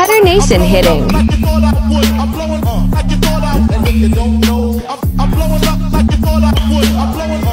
Cutternation hitting. I'm blowing up like you thought I would.